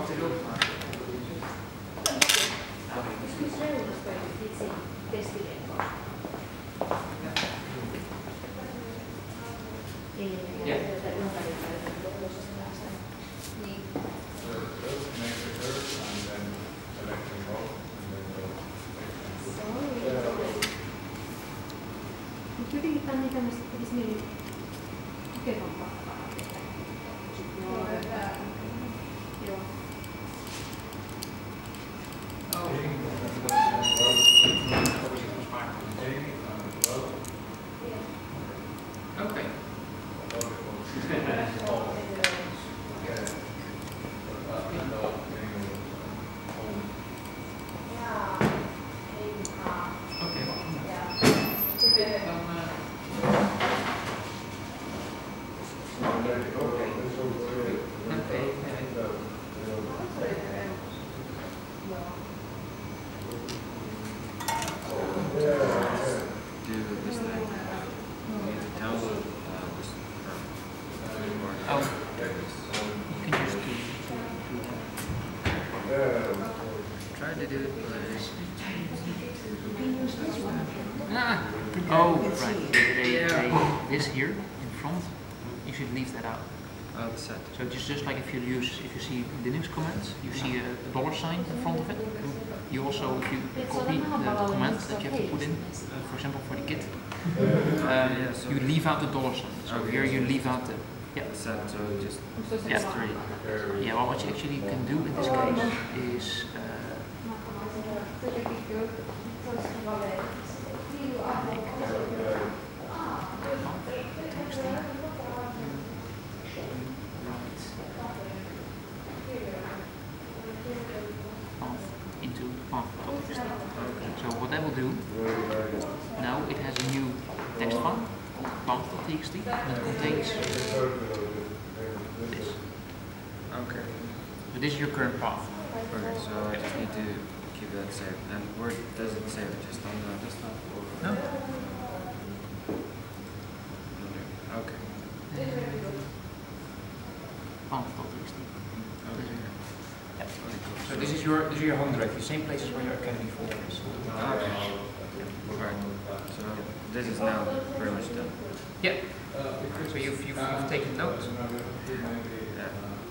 This here in front, you should leave that out. Set. So just like if you see Linux commands, you see a dollar sign in front of it. You also, if you copy the command that you have to put in, for example for the git, you leave out the dollar sign. So okay, here you leave out the set. So just three. Yeah. Well, what you actually can do in this case is. So what that will do, now it has a new text file, path.txt, and it contains this. Okay. So this is your current path. Okay, so I just need to keep that saved. And where does it save it? Just on the desktop? Or? No. Okay. Path.txt. Okay. Yeah. So this is your home directory, same places where your academy folder is. Okay. Alright. So this is now pretty much done. Yeah. So you've taken notes. Yeah.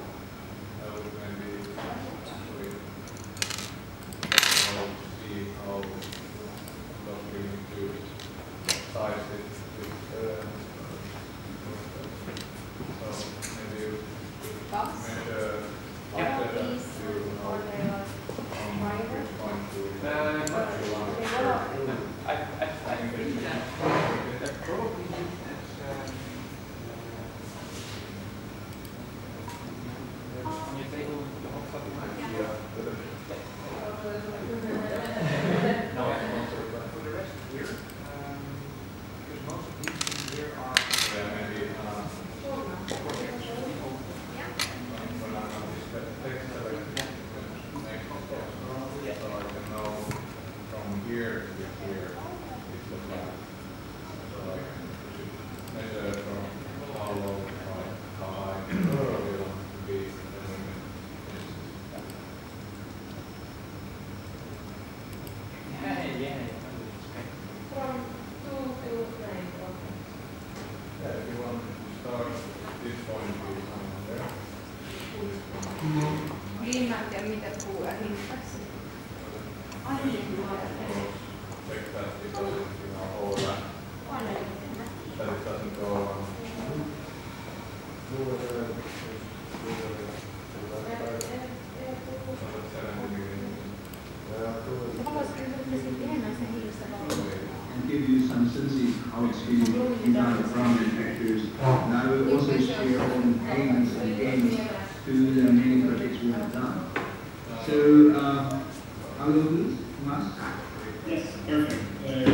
Give you some sense of how it's been designed from manufacturers. And I will also share on payments and games to the many projects we have done. So, how will this, Tomas? Yes, perfect.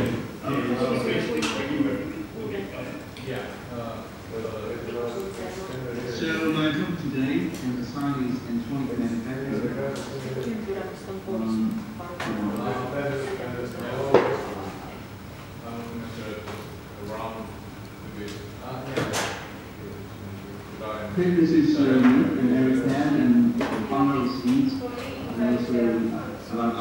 So, my job today is assigning electronic manufacturers. This is Eric Pan and the founder of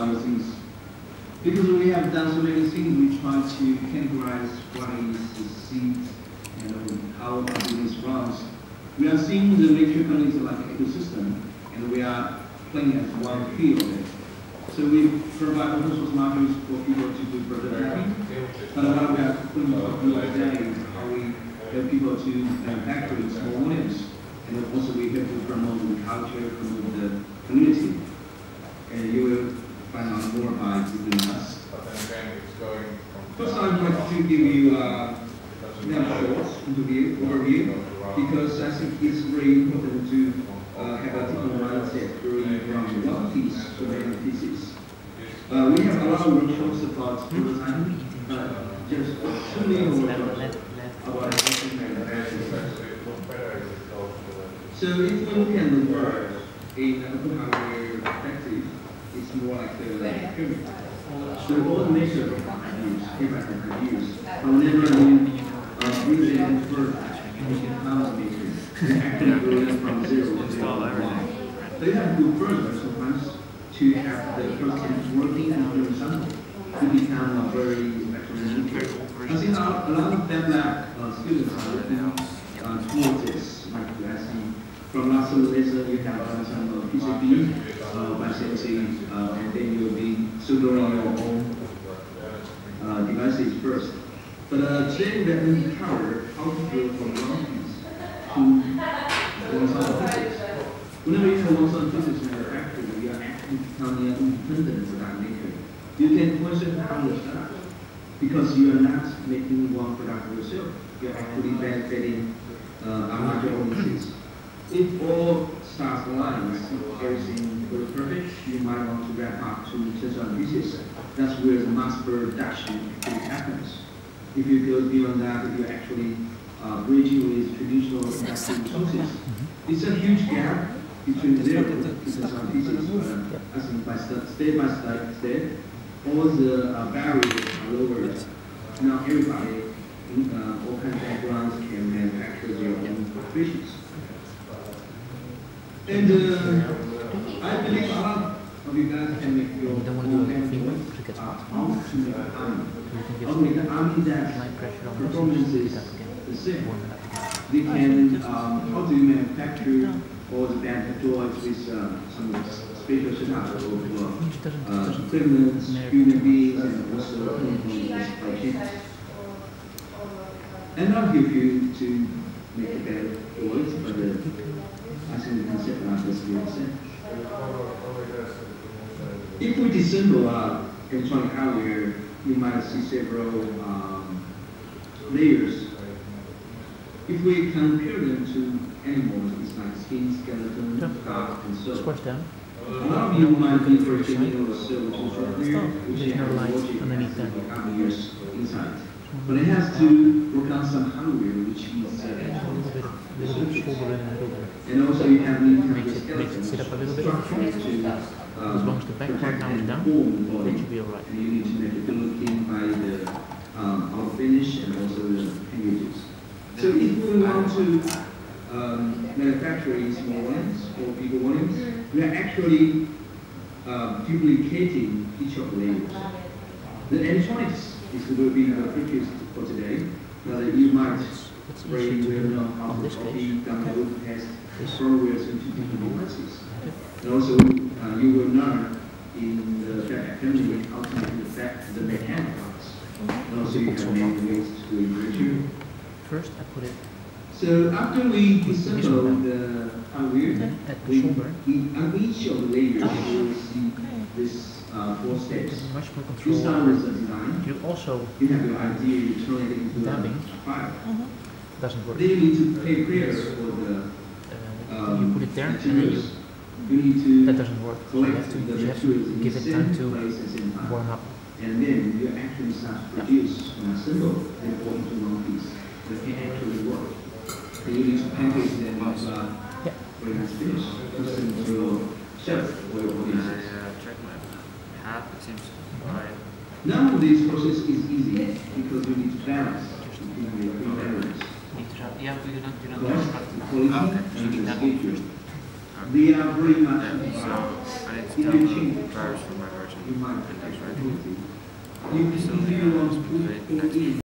other things. Because we have done so many things, we try to categorize what is the seed and how our business runs. We are seeing the matrix companies like an ecosystem, and we are playing as one field. So we provide open source modules for people to do prototyping. But what we are going to talk about today is how we help people to manufacture in small volumes. And also we help to promote the culture, promote the community. And you will find out more by visiting us. First, I'd like to give you a short overview, because I think it's very important to have a technical mindset going from one piece to many pieces. We have a lot of workshops about prototyping, just 2 million workshops about everything manufacturing. So if we look at the world in an open hardware perspective, it's more like a pyramid. So all the makers everything produce, but whenever you bring them further, you can count makers. You actually go them from 0 to 1. So you have to go further sometimes to have the person working and doing something to become a very effective. I think a lot of them students are looking towards this. Like I see from last semester you have some PCB by sensing, and then you'll be pseuding your own devices first. But today we are going to cover how to go from one piece to one-sided pieces. Whenever you have one-sided pieces in your factory, you are actually becoming an independent product maker. You can question how you start, because you are not making one product yourself. You are actually benefiting a larger audiences. If all stars align, everything goes perfect, you might want to wrap up to 10,000 pieces. That's where the mass production actually happens. If you go beyond that, if you're actually bridging with traditional production resources, it's a huge gap between 0 to 10,000 pieces. I think by step by step, all the barriers are lowered. Now everybody, all kinds of backgrounds, can manufacture their own species. And I believe a lot of you guys can make your own army. How to make an army that performance is the same. They can, how do you manufacture all the band droids with some special setup of equipment, human beings, and also supply chains. And I'll give you to make a better droids, but I think the concept like this will say. If we disassemble electronic hardware, you might see several layers. If we compare them to animals, it's like skin, skeleton, gut, and so on. A lot of you might be familiar with skeleton software, which has logic and years inside. But it has to work on some hardware, which is and also you have the skeleton structure to as long as the back part now is down, that should be alright. And you need to make it looking by the out finish and also the hinges. So if we want to manufacture in small volumes or bigger volumes, we are actually duplicating each of the layers. The electronics will be produced for today, but you might know how to copy, download, test firmware into different devices. And also, you will learn in the assembly how to manufacture the mechanical parts. And also, you have many ways to improve. First, I put it. So after we disassemble the hardware, on each of the layers, you will see this 4 steps. Much more You control. start with the design. You have your idea, you turn it into a file. Doesn't work. Then you need to prepare for the You put it there, and then materials. You need to that doesn't work. So you collect have the to materials in give the it same time to place at the same time. warm up. And then you actually start to produce and assemble and go into one piece that can actually work. And you need to package them when it's finished. Put them into your shelf or your audiences. Check my hat, it seems alright. Now this process is easy because you need to balance between the three areas. Yeah, but you don't Cost, quality, and the schedule. we are very much Yeah, so I need to in the download change. drivers for my version You might and that's right. you So if you want to put all in